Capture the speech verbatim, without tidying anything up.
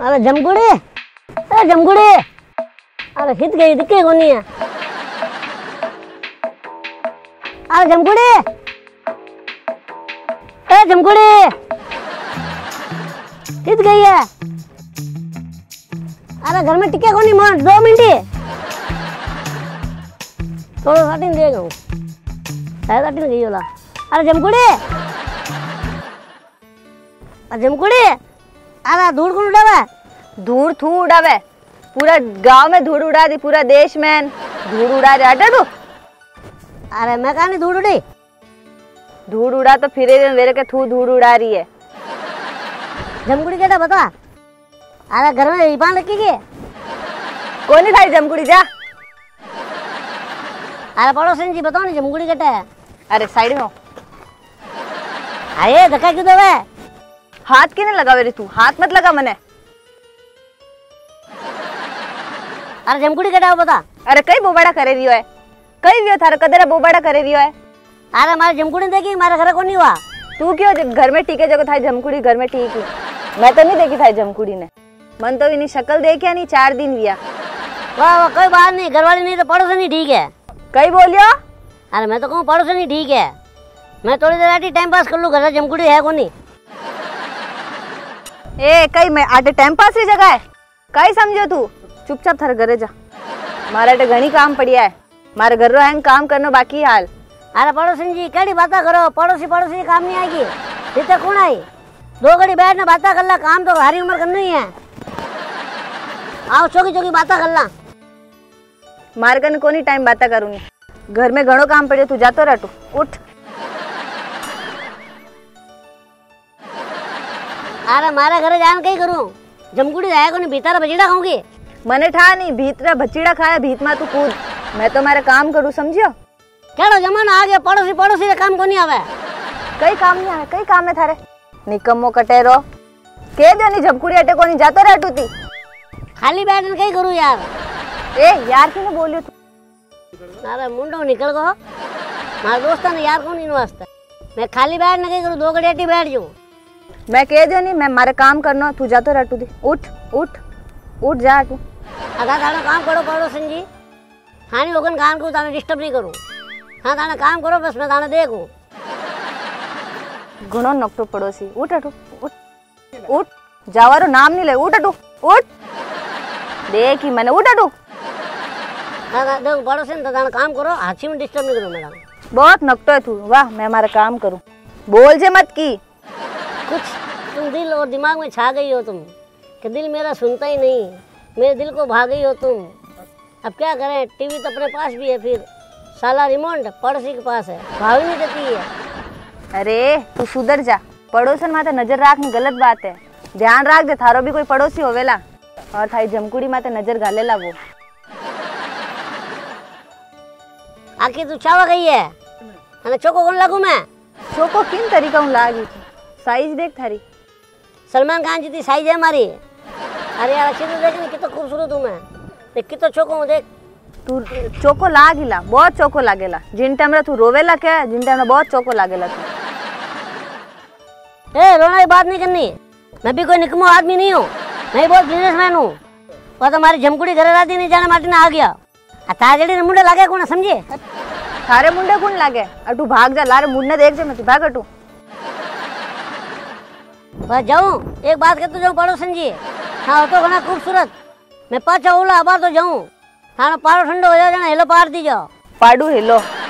अरे जमकुड़ी, अरे जमकुड़ी, अरे हित गई दिखे कोनी है। अरे जमकुड़ी, अरे जमकुड़ी, हित गई है। अरे घर में टिके कोनी मोहन, दो मिनट थोड़ा साटिन दे गो, शायद साटिन गई होला। अरे जमकुड़ी, अरे जमकुड़ी, अरे धूड़ कौन उड़ावे? धूड़ थू उड़ावे, पूरा गांव में धूड़ उड़ा दी, पूरा देश में धूड़ उड़ा रहे हटा तू। अरे मैं कहा नहीं धूड़ उड़ी, धूड़ उड़ा तो फिर मेरे के थू धूड़ उड़ा रही है। जमकुड़ी केटा बता। अरे घर में रिपान रखी के कोई नहीं खाई जमकुड़ी जा। अरे पड़ोसन जी बताओ ना जमकुड़ी केटा है। अरे साइड में हो। अरे धक्का क्यों देवे? हाथ की नहीं लगा रे तू, हाथ मत लगा मने। अरे जमकुड़ी केटा हो बता। अरे कई बोबाड़ा करे रियो है, कई वियो थारा कदरा बोबाड़ा करे रियो है। अरे मारे जमकुड़ी देखी, मारे घर को नहीं हुआ। तू क्यों जब घर में टीके जगह थाई जमकुड़ी घर में ठीक ही, मैं तो नहीं देखी थाई जमकुड़ी ने। मन तो इन्हीं शक्ल देखिया नहीं, चार दिन विया। वाह वाह, कोई बात नहीं, घरवाली नहीं तो पड़ोसन ही ठीक है। कई बोलियो? अरे मैं तो कहूँ पड़ोसन ही ठीक है। मैं थोड़ी देर आटी टाइम पास कर लूँ, घर जमकुड़ी है कोनी। ए कई मैं आटे टाइम पास री जगह है, कई समझो तू? चुपचाप थारे घरे जा, मारे तो घणी काम पड़िया है, मारे घर रो है काम करनो बाकी हाल। अरे पड़ोसन जी कड़ी बातें करो, पड़ोसी पड़ोसी काम नहीं आएगी। इतने कौन आई? दो घड़ी बैठ ना बातें कर ला, काम तो हरी उम्र करना ही है। आओ चौकी चौकी बातें कर ला। मारे कने कोनी टाइम बातें करूंगी, घर में घणो काम पड़े, तू जातो रह, तू उठ। अरे मारे घरे जान कहीं करूं, जमकुड़ी आया कोनी भीतर बजीड़ा खाऊंगी। मने ठा नहीं भीतर बचीड़ा खाया, भीत मा तू कूद, मैं तो मारे काम करूं समझियो। केड़ो जमाना आ गया, पड़ोसी पड़ोसी रे काम कोनी आवे। कई काम नहीं आवे, कई काम है थारे निकम्मो कटेरो। के दे नहीं जमकुड़ी अटे कोनी जातो रह तू ती। खाली बैठन कहीं करूं यार। ए यार क्यों बोलियो तू? अरे मुंडो निकल गो, मारे दोस्त ने यार कोनी नो वास्ते। मैं खाली बैठ न कहीं करूं, दो घड़ी अटी बैठ जाऊं। मैं कह दियो नहीं, मैं मारे काम करनो, तू जातो रह तू दी। उठ उठ उठ जा तू। आधा थाने काम करो पड़ोसन जी, थानी होगन काम को ताने डिस्टर्ब नहीं करूं। हाँ थाने काम करो, बस मैं थाने देखूं। घणो नकटो पड़ोसी, उठ अटू उठ उठ, जावारो नाम नहीं ले, उठ अटू उठ। देखी मैंने, उठ अटू। हाँ देखो पड़ोसन तो थाने काम करो, हाथी में डिस्टर्ब नहीं करूं मैं थाने। बहुत नकटो है तू, वाह मैं हमारा काम करूं, बोल जे मत की कुछ। तुम दिल और दिमाग में छा गई हो तुम, कि दिल मेरा सुनता ही नहीं, मेरे दिल को भाग गई हो तुम। अब क्या करें, टीवी तो अपने पास भी है, फिर साला रिमोट पड़ोसी के पास है, भाग नहीं देती है। अरे तू सुधर जा, पड़ोसन माते नजर राखनी गलत बात है, ध्यान राख दे, थारो भी कोई पड़ोसी होवेला और थाई जमकुड़ी माते नजर घालेला वो। आखिर तू चावा गई है, अने चोको कौन लागू मैं? चोको किन तरीका हूँ लागी थी, साइज देख थारी। सलमान खान जी की साइज है हमारी। अरे यार अच्छी तो देख नहीं, कितना खूबसूरत हूँ मैं, देख कितना चोको हूँ देख। तू चोको लागिला, बहुत चोको लागेला, जिन टाइम तू रोवेला क्या, जिन टाइम बहुत चोको लागेला तू। ए रोना की बात नहीं करनी, मैं भी कोई निकम्मो आदमी नहीं हूँ, मैं बहुत बिजनेसमैन हूँ। वो तो हमारी जमकुड़ी घर राती नहीं जाने माटी ना आ गया, ताजड़ी ने मुंडे लागे कौन समझे? थारे मुंडे कौन लागे? अटू भाग जा, लारे मुंडे देख जा, मैं तू भाग अटू। बस जाऊं, एक बात कहते जाऊं पड़ोसन जी, हाँ तो घना खूबसूरत, मैं पाछा उला अब तो जाऊं, थानो पारो ठंडो हो जाओ, हेलो पार दी जाओ। पाडू हेलो।